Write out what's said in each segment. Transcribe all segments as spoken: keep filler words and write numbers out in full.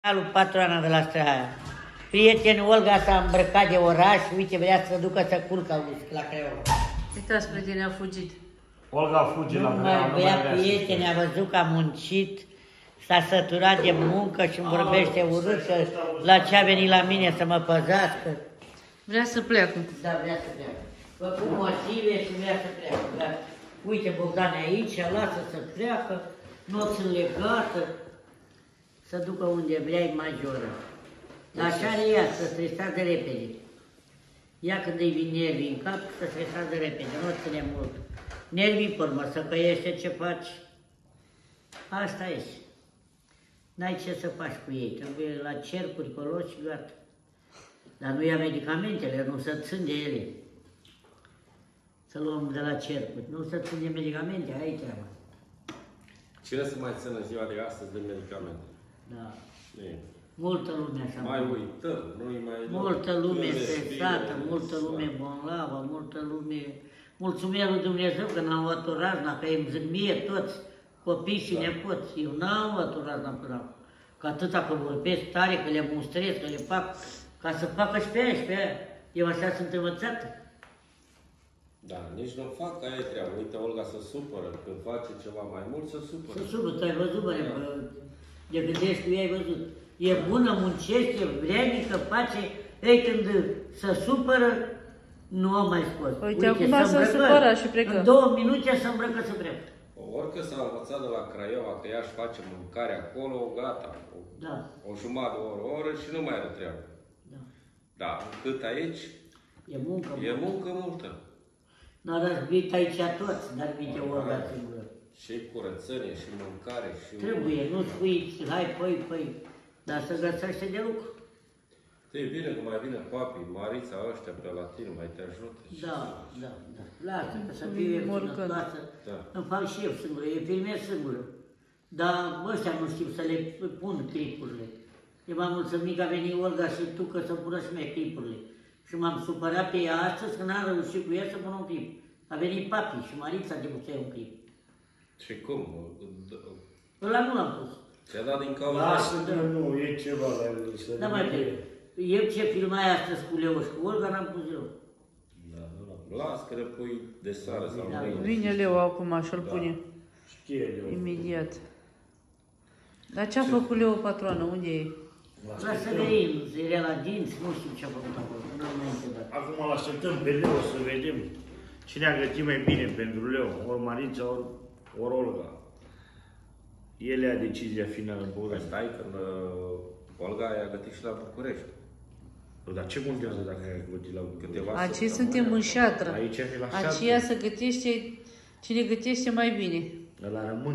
Lui patroana de la Strahaia. Prietenul Olga s-a îmbrăcat de oraș, uite, vrea să ducă să culcă la Craiova. Uitați, prieteni, a fugit. Olga a fugit la Craiova. Nu mai băia prieteni, a văzut că a muncit, s-a săturat de muncă și îmi vorbește urât că la ce a venit la mine să mă păzească. Vrea să pleacă. Da, vrea să pleacă. Făcut motive și vrea să pleacă. Dar, uite, Bogdan e aici, lasă să pleacă, nu sunt legată, să ducă unde vrea, e majoră. Dar așa are ea, să stresează repede. Ea când îi vin nervii în cap, să stresează repede, nu ține mult. Nervii pe urmă, să căiește ce faci. Asta este. N-ai ce să faci cu ei, trebuie la cercuri, colo și gata. Dar nu ia medicamentele, nu se țin de ele. Să luăm de la cercuri, nu se țin de medicamente, aia e treaba. Cine să mai țină ziua de astăzi de medicamente? Da. Ei. Multă lume așa. Mai uităm, nu-i mai... Multă lume stresată, multă lume bolnavă, multă lume... Mulțumesc lui Dumnezeu că n-am luat o razna, că îmi zic mie toți, copii și da. nepoți. Eu n-am luat o razna până acum. Că atâta că vorbesc tare, că le mustrez, că le fac, ca să facă și pe aia și pe aia. Eu așa sunt învățată. Da, nici nu fac aia e treaba. Uite, Olga se supără, când face ceva mai mult, se supără. Se supără, tu ai văzut, bă, de gândești cu ea, ai văzut. E bună, muncește, vrednică, face, ei când se supără, nu o mai scos. Uite, acum s-a supărat și plecă. În două minute se îmbrăcă să plecă. Orică s-a învățat de la Craiova că ea își face mâncare acolo, gata. O, da. o jumătate de oră, o oră și nu mai are treabă. Da. Da, cât aici, e muncă, e muncă multă. N-a răzbit aici toți, dar minte o oră singură. Și curățenie, și mâncare, și... Trebuie, nu spui, hai, păi, păi, dar să găsește de lucru. E bine că mai vine papii, Marița ăștia pe la tine, mai te ajută. Da, da, da. Lasă, că să fie sănătoasă. Da. Îmi fac și eu singură, eu filmez singură. Dar ăștia nu știu să le pun clipurile. Eu m-am mulțumit că a venit Olga și tu că să pună și mie clipurile. Și m-am supărat pe ea astăzi că n-am reușit cu ea să pun un clip. A venit papi și Marița de putea un clip. Și cum? Ăla nu l-am pus. Ți-a dat din cauza... Lasă, nu, e ceva la el. Da, mai bine. Eu ce filmai astăzi cu Leo și cu Olga n-am pus eu. Da, nu l-am pus. Las că le pui de seară sau da. mâine. Vine Leo acum și-l da. pune. Știe Leo. Imediat. Dar ce-a făcut Leo, patroană? Unde e? La Săgăin, era la dinți, nu știu ce a făcut acolo, nu am întrebat. Acum îl așteptăm pe Leo să vedem cine a gătit mai bine pentru Leo, ori Marița, ori, ori Olga. El ia decizia finală în București. Stai, când uh, Olga i-a gătit și la București. Dar ce contează dacă ai gătit la București? Aici suntem în șatră. Aici e la șatră. Aceea se gătește, cine gătește mai bine. Ăla rămân.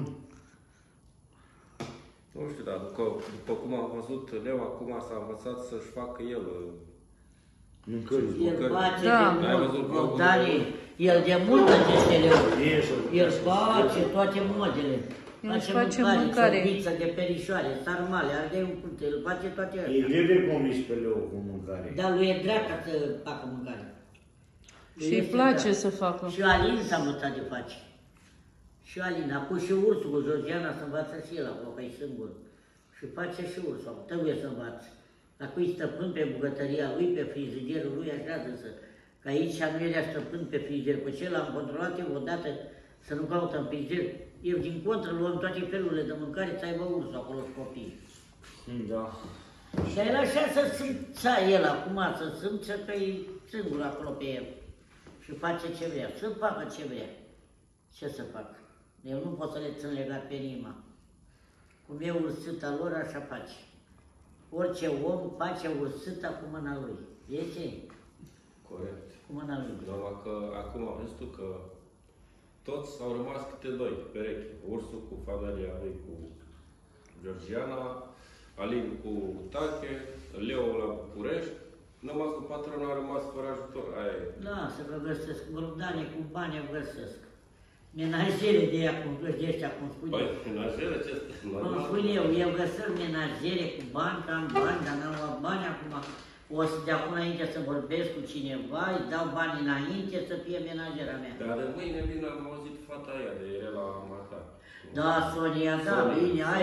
Nu știu, dar după, după cum am văzut, Leo acum s-a învățat să-și facă el mâncări. El face da. de mult, Bogdane, el de mult gătește Leo. El face toate modele. El face mâncare. Săbiță de perișoare, sarmale, ardei un punte, el face toate astea. E greu de convins pe Leo cu mâncare. Dar lui e dreapta să facă mâncare. Și îi place să facă. Și Alin s-a învățat de face. Și Alin, acum și ursul cu Georgiana să învață și el acolo, că e singur. Și face și ursul, trebuie să învațe. Dacă e stăpân pe bucătăria lui, pe frizerul lui, așa să... Că aici nu era stăpân pe frigider, pe ce l-am controlat eu odată să nu caută în frigider. Eu din contră luăm toate felurile de mâncare, să aibă ursul acolo și copiii. Da. Și el așa să simța el acum, să simță că e singur acolo pe el. Și face ce vrea, să facă ce vrea. Ce să fac? Eu nu pot să le țin legat pe inima. Cum e ursâta lor, așa face. Orice om face ursâta cu mâna lui. E ce? Corect. Cu mâna lui. Numai că acum am văzut tu că toți au rămas câte doi perechi. Ursul cu familia lui, cu Georgiana, Alin cu Tache, Leo la București. Numai că patronul a rămas fără ajutor. Aia e. Da, să vă găsesc. Bogdane cu bani vă găsesc. Menajere de ea, cum de ăștia, cum spune. Păi, menajere ce este? Cum spun eu, eu găsesc menajere cu bani, că am bani, dar n-am luat bani acum. O să de acum înainte să vorbesc cu cineva, îi dau bani înainte să fie menajera mea. Dar de mâine vin am auzit fata aia, de era la Mata. Da, Sonia, da, bine, aia,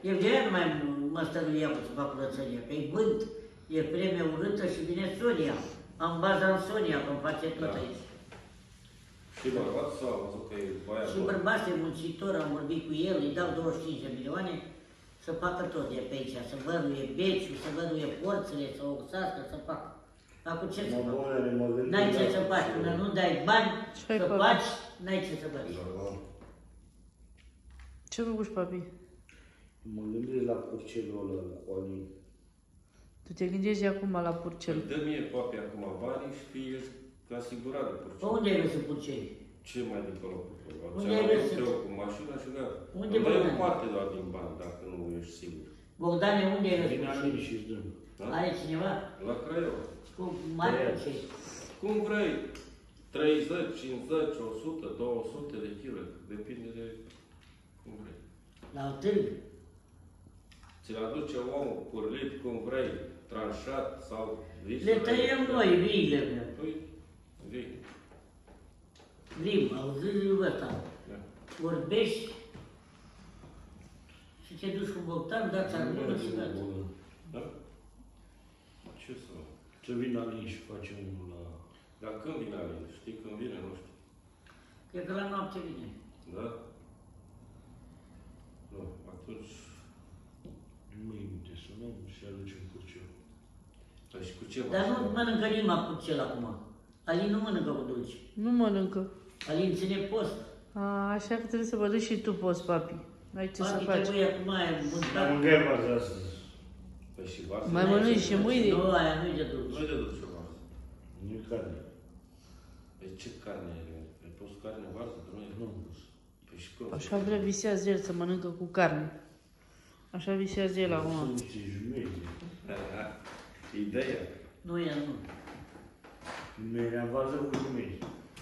Eu de aia nu mai mă stăruiam să fac curățăria, că e vânt, e vreme urâtă și vine Sonia. Am baza în Sonia, că îmi face tot Da. aici. Și bărbatul s-a văzut că e băiat Și bun. bărbatul e muncitor, am vorbit cu el, îi dau douăzeci și cinci de milioane să facă tot de pe aici, să văruie beciul, să văruie porțile, să o oxască, să facă. Acum ce să Mă fac? bună, mă gândesc. N-ai ce să faci, până nu dai bani Ce ai să făcut? faci, n-ai ce să faci. Normal. Ce făcuși, papi? Mă gândesc la purcelul ăla, la Alin. Tu te gândești acum la purcel. Îmi dă mie papi acum banii și tu ești asigurat de Pe purcel. unde ai vrut să purcei? Ce mai de acolo cu tău? Unde Ce ai am vrut avut să- eu cu mașina și gata. Unde Îmi dai bani? o parte doar din bani, dacă nu ești sigur. Bogdane, unde ai vrut să Vine purcei? Alin și-ți dăm. Da? Are cineva? La Craiova. Cu mari purcei. Cum vrei. treizeci, cincizeci, o sută, două sute de kilograme. Depinde de cum vrei. La o târg. Ți-l aduce omul curlit cum vrei, tranșat sau vis. Le tăiem noi, viile mele. Păi, vii. Vim, auzi ăsta. Da. Vorbești și te duci cu Bogdan, dați armură și gata. Da? Ce să... Să vină Alin și facem unul la... Dar când vine Alin? Știi când vine? Nu știu. Cred că la noapte vine. Da? Nu, atunci... Mâine să luăm și aducem purcel. Păi și cu ce Dar nu mașină? mănâncă Lima cu cel acum. Alin nu mănâncă cu dulce. Nu mănâncă. Alin ține post. A, așa că trebuie să vă duci și tu poți, papi. Ai ce să Papi, faci. trebuie acum aia Dar mâncat. mâncai varză astăzi. Păi și varză? Mai mănânci și mâine? Nu, aia nu-i de dulce. Nu-i de duce varză. Nu-i carne. Păi ce carne e? Ai pus carne varză? Nu e? Nu. Păi și cum? Așa vrea visează el să mănâncă cu carne. Așa visează el acum. Sunt niște jumeri. Ideea. Nu e, nu. Mâine varză cu jumeri.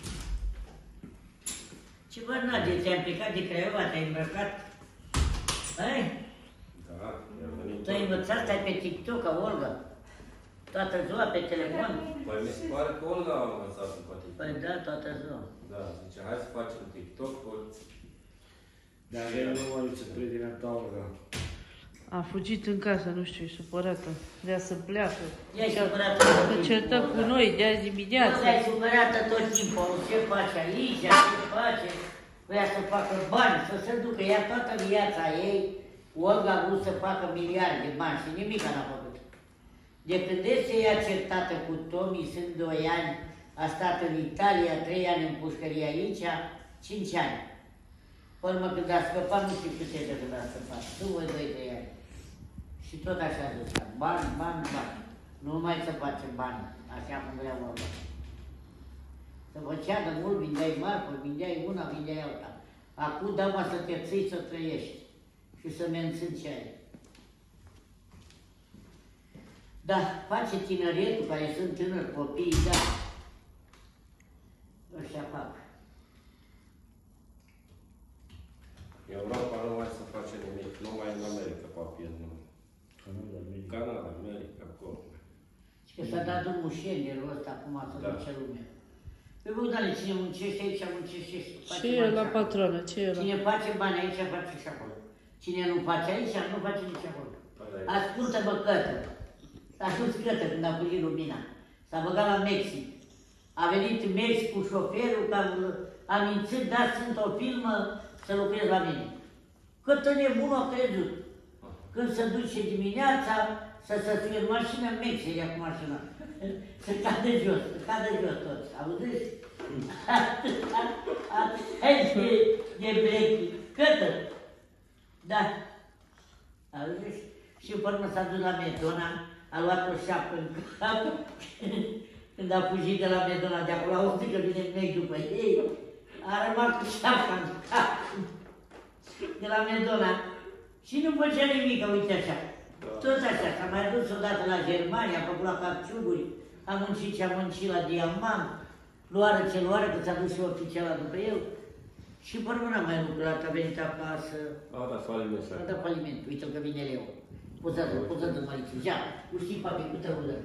Ce bă, Nadia, ți-am plecat de Craiova, te-ai îmbrăcat? Ai? Da, i-a venit. Te-ai învățat, stai pe TikTok, ca Olga? Toată ziua pe telefon? Păi mi se pare că Olga a învățat simpatic. Păi da, toată ziua. Da, zice, hai să facem TikTok, ori... Dar avem număriță prietena ta, Olga. A fugit în casă, nu știu, e supărată. Vrea să pleacă. Ea-i supărată Să tot timpul. certă cu noi de azi dimineață. Olga e supărată tot timpul. Ce face aici, ce face? Vrea să facă bani, să se ducă. Ea toată viața ei, Olga a vrut să facă miliarde de bani și nimic n-a făcut. De când este ea certată cu Tomi, sunt doi ani, a stat în Italia, trei ani în pușcărie aici, cinci ani. Până urmă, când a scăpat, nu știu câte de când a scăpat. După doi, trei ani. Și tot așa a zis, bani, bani, bani. Nu mai se face bani, așa cum vrea vorba. Să făcea de mult, vindeai marfă, vindeai una, vindeai alta. Acum dau să te ții să trăiești și să mențin ce ai. Da, face tineretul, care sunt tânări copii, da. Ăștia fac. Europa nu mai se face nimic, numai în America, papi, în Canada, America. Canada, America, acolo. Și că s-a dat drumul șengerul ăsta acum să Da. duce lumea. Păi Bogdane, cine muncește aici, muncește și face Ce e bani la și acolo. patronă? Ce e la... Cine face bani aici, face și acolo. Cine nu face aici, nu face nici acolo. Păi, Ascultă-mă, Cătă. S-a dus Cătă când a pus lumina. S-a băgat la Mexic. A venit Mexic cu șoferul, că am, am mințit, dar sunt o filmă să lucrez la mine. Cătă nebun a crezut. Când se duce dimineața, să se suie în mașină, în Mexic, ia cu mașina. Să cadă jos, să cadă jos toți. Auziți? Atât de, de brechi. Cătă. Da. Auziți? Și pe urmă s-a dus la Medona, a luat o șapcă în cap. Când a fugit de la Medona de acolo, a auzit că vine mei după ei, a rămas cu șapca în cap. De la Medona. Și nu făcea nimic, uite așa. Tot așa, s-a mai dus odată la Germania, a făcut la capciuguri, a muncit ce a muncit la diamant, luară ce luară, că s-a dus și oficiala după el. Și pe urmă n-a mai lucrat, a venit acasă, a dat faliment și a dat faliment, uite-l că vine Leo. Pozați-l, pozați-l, Mariță, ia, nu știi, papi, uite-l, uite-l.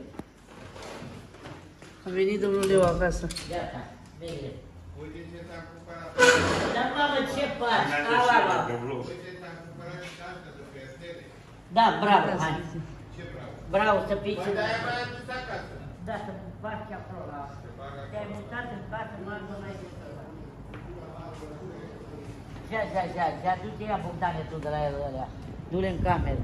A venit domnul Leu acasă. Gata, vede. Uite ce ți-am cumpărat. Dar mamă, ce faci? N-a Ala, deșert mă. pe vlog. Uite ce ți-am cumpărat și asta de pe Da, bravo, Ia să hai. vedem. Bravo să fii. Păi de-aia mai adus acasă. Da, să faci acolo la... Te-ai mutat în casă, mă n-ai zis ăla. Ia, ia, ia, ia, du-te ia Bogdane tu de la el ălea. Du-le în cameră.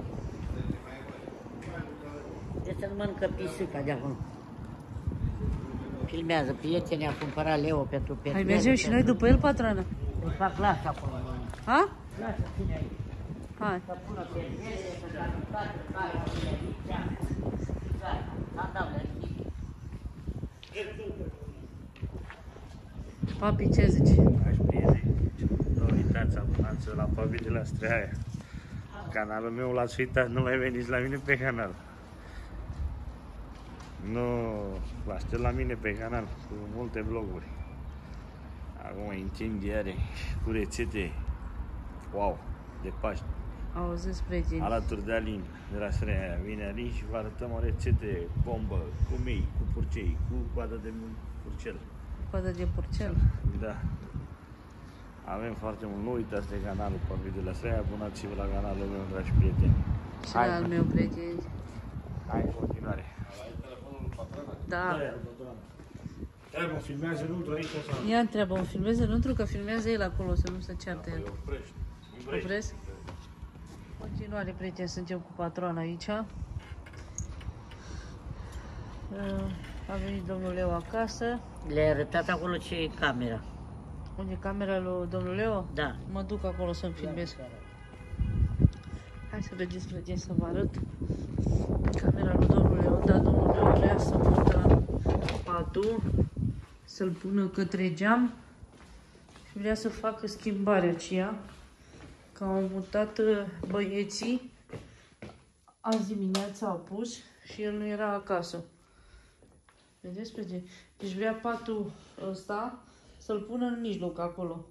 De să nu mănâncă pisica de acolo. Filmează, prietenii a cumpărat Leo pentru pe. Hai, mergem și noi după el, patroană. Îi fac lasă acolo. Ha? Lasă, ține aici. Hai. Să pună pe ele, să s-a aruncat, să ai acele aici. Gata, n-am dat la nimic. Papi, ce zici? Aș prieteni, nu uitați abonați la Papi de la Streaia. Canalul meu l-ați uitat, nu mai veniți la mine pe canal. Nu, vă aștept la mine pe canal cu multe vloguri. Acum incendiare cu rețete, wow, de Paște. Auziți, prieteni. Alături de Alin, de la Streaia, vine Alin și vă arătăm o rețete bombă, cu mei, cu purcei, cu coadă de purcel. Coadă de purcel. Da. Avem foarte mult, nu uitați de canalul Papi de la Streaia, abonați-vă la canalul meu, dragi prieteni. Și la al meu, prieteni. Hai, în continuare. Da. Trebuie, filmează nu aici sau? Ia întreabă, o filmeze înăuntru, că filmează el acolo, să nu se ceartă el. Oprești. Opresc? Continuare, prieteni, suntem cu patroana aici. Uh, A venit domnul Leo acasă. Le-ai arătat acolo ce e camera. Unde e camera lui domnul Leo? Da. Mă duc acolo să-mi filmez. Hai să vedeți, prieteni, să vă arăt camera lui domnul Leo. Da, domnul Leo vrea să mută patul, să-l pună către geam și vrea să facă schimbarea aceea. Că au mutat băieții, azi dimineața au pus și el nu era acasă. Vedeți, prieteni? Deci vrea patul ăsta să-l pună în mijloc acolo.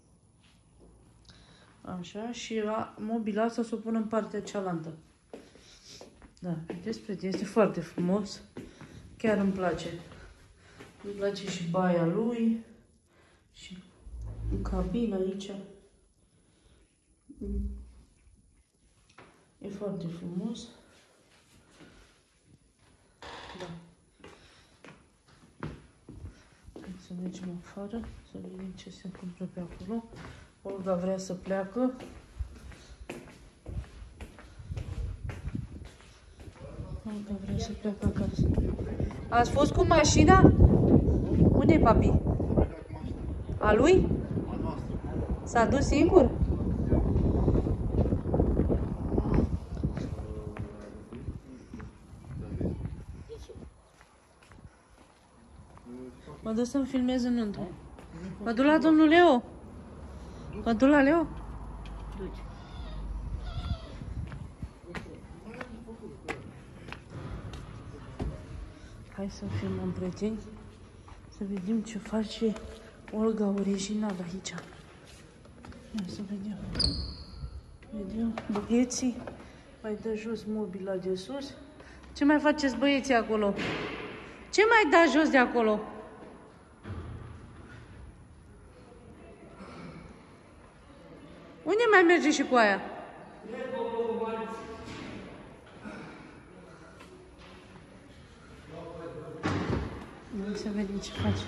Așa, și la mobila asta să o pună în partea cealaltă. Da, vedeți, prieteni, este foarte frumos. Chiar îmi place. Îmi place și baia lui. Și în cabină aici. E foarte frumos. Da. Hai să mergem afară, să vedem ce se întâmplă pe acolo. Olga vrea să pleacă. Olga vrea să pleacă acasă. Ați fost cu mașina? Unde e papi? A lui? S-a dus singur? Mă duc să-mi filmez înăuntru. Mă duc la domnul Leo. Mă duc la Leo. Duci. Hai să filmăm, prieteni. Să vedem ce face Olga original aici. Ia să vedem. Vedem băieții. Mai dă jos mobila de sus. Ce mai faceți, băieții, acolo? Ce mai da jos de acolo? Unde mai merge și cu aia? Hai să vedem ce face.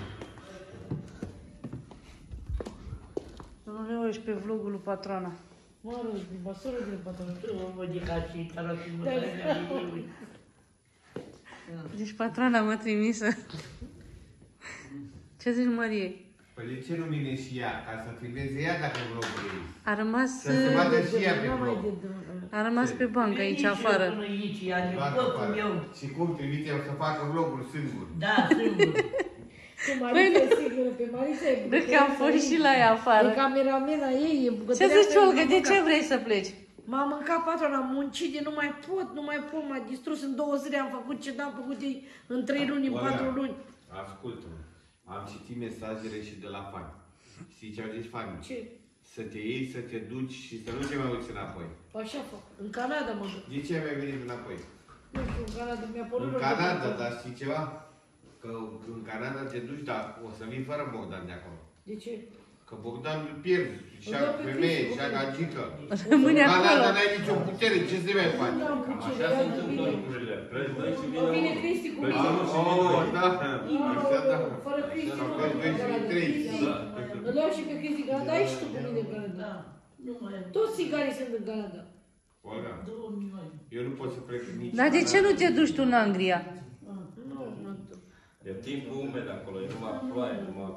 Domnul Leo, ești pe vlogul lui patroana. Mă rog, din măsură de patroana. Tu mă modica și tarotul mă Deci patroana m-a trimisă. Ce zici, Marie? Păi de ce nu vine și ea? Ca să filmeze ea dacă vlogul ei. A rămas, Să se vadă și ea pe vlog. a rămas pe bancă aici afară. Până aici, ea de Doar tot afară. cum eu. Și cum trimite eu să facă vlogul singur? Da, singur. Cu Marița e sigură, pe Marița e... De că am fost și la ea afară. E cameramena ei, e Ce bucătăreasă, zici, Olga, m-a de mâncat. ce vrei să pleci? M-a mâncat patrona, am muncit de nu mai pot, nu mai pot, m-a distrus în două zile, am făcut ce n-am făcut ei în trei luni, în Olga, patru luni. Ascultă-mă, am citit mesajele și de la fani. Știi ce au zis fanii? Ce? Să te iei, să te duci și să nu te mai uiți înapoi. Așa fac. În Canada mă duc. De ce ai mai venit înapoi? Nu știu, în Canada mi-a părut În rău de Canada, mult. dar știi ceva? Că în Canada te duci, dar o să vii fără Bogdan de acolo. De ce? Că Bogdan îl pierzi, și-a femeie, și-a gagică. Rămâne acolo. Canada n-ai nicio putere, ce se mai face? Așa se întâmplă lucrurile. Pleci doi și vine Vine unul. Cristi cu Pleci mine. unul și vine Oh, unul. da, așa da. Fără Cristi nu Pleci doi și vine trei. îl iau și pe Cristi în Canada, ai și tu cu mine în Canada. Toți țigarii sunt în Canada. Olga, eu nu pot să plec nici. Dar de ce nu te duci tu în Anglia? E timpul umed acolo, e numai ploaie, numai...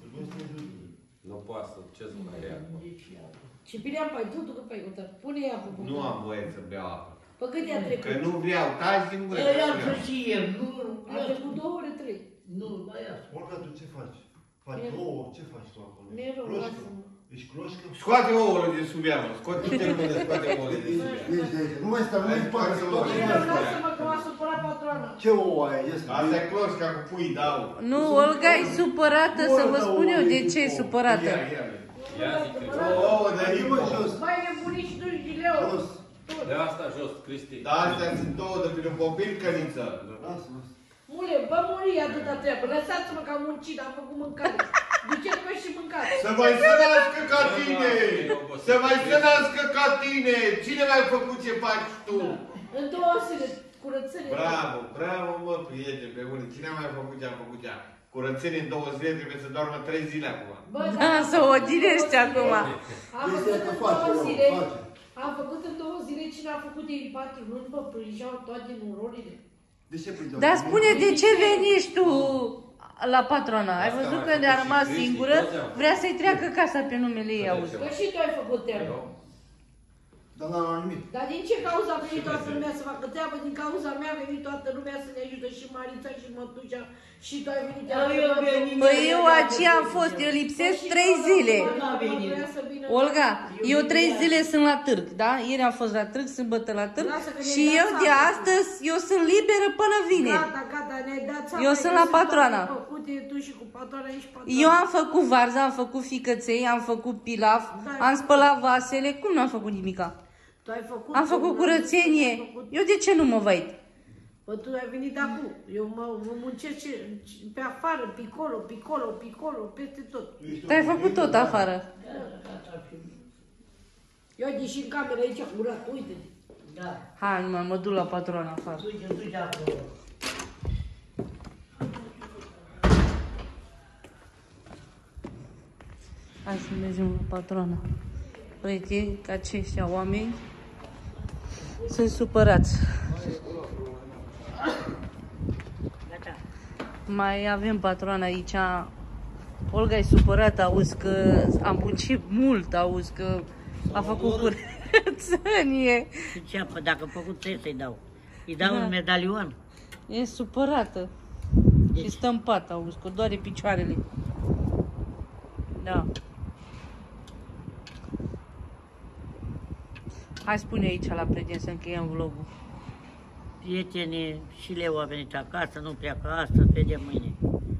Nu poate să, ce să mai ia acolo. Și bine am pai, tu, tu că pai contat. Pune apă. pe Nu bun. am voie să beau apă. Pe cât i-a trecut? Că nu vreau, taci din gură. Eu am să și eu, nu, A trecut două ore, trei. nu, mai ia. Olga, tu ce faci? Faci Nero. ouă, ce faci tu acolo? Nero, Cloșcă. lasă-mă. Ești cloșcă? Scoate ouăle de sub ea, mă. Scoate termenul, scoate ouăle de sub ea. Ești de aici. Nu mai stau, nu mai Hai să luăm. Nero, lasă-mă că m-a supărat patroana. Ce ouă ai? Ies, Asta e cloșca cu pui, dau. Nu, Olga e supărată, să vă spun eu de ce e supărată. Ia, ia, Ia zic că ouă de Hai, mă, hipo. jos. Mai nebunit și tu și Leo. Jos. de asta jos, Cristi. Da, astea sunt două de prin un copil, căniță. Lasă-mă. Mule, bă, muri atâta treabă. Lăsați-mă că am muncit, am făcut mâncare. Duceți-mă și mâncare. Să mai se nască ca tine! Să mai se nască ca tine! Cine mi-a făcut ce faci tu? În două zile, curățenie. Bravo, bravo, mă, prieten, pe unii. Cine a mai făcut ce a făcut ea? Curățenie în două zile, trebuie să doarmă trei zile acum. Bă, Da, să o odinești acum. Am Este făcut că în face, două mă, zile. face. Am făcut în două zile cine a făcut de patru luni, bă, prânjeau toate nurorile. De ce prindeau? Dar spune de ce veniști tu la patrona? Ai văzut că ne-a rămas singură? Vrea să-i treacă casa pe numele ei, auzi. Că și tu ai făcut treabă. Dar n-am nimic. Dar din ce cauza a venit toată lumea să facă treabă? Din cauza mea a venit toată lumea să ne ajute și Marița și Mătușa și tu ai venit. Eu, eu venit. Păi eu aceea am fost, eu lipsesc trei zile. Olga, eu trei zile sunt la târg, da? Ieri am fost la târg, sâmbătă la târg și eu de astăzi, eu sunt liberă până vineri. Gata, gata, ne-ai dat seama. Eu că sunt la patroana. Făcute tu și cu patroana ești patroana. Eu am făcut varză, am făcut ficăței, am făcut pilaf, am spălat vasele, cum n-am făcut nimica? Tu ai făcut Am făcut curățenie. Eu de ce nu mă văd? Bă, tu ai venit acum. Eu mă, mă muncesc ce- pe afară, picolo, picolo, picolo, peste tot. Tu ai făcut tot afară. Eu deși în cameră aici curat, uite. Da, Hai, mă, mă duc la patrona afară. duce, duce acolo. Hai să mergem la patrona. Prieteni, că aceștia oameni sunt supărați. Gata. Mai avem patroana aici. Olga e supărată, auzi că am muncit mult, auzi că a făcut curățenie. Și ce apă, dacă a făcut trebuie să-i dau. Îi dau Da. un medalion. E supărată. Și stă în pat, auzi, că doare picioarele. Da. Hai spune aici la prieten să încheiem vlogul. Prietenii și Leo a venit acasă, nu pleacă astăzi, vedem mâine.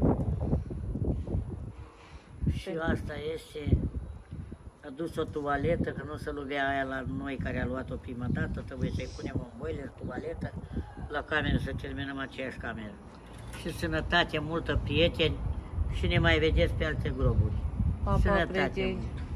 Și asta este, a dus o toaletă, că nu se lovea aia la noi care a luat-o prima dată, trebuie să-i punem un boiler, toaletă, la cameră să terminăm aceeași cameră. Și sănătate multă, prieteni, și ne mai vedeți pe alte groburi. Pa, pa, Sănătate prieteni. multă.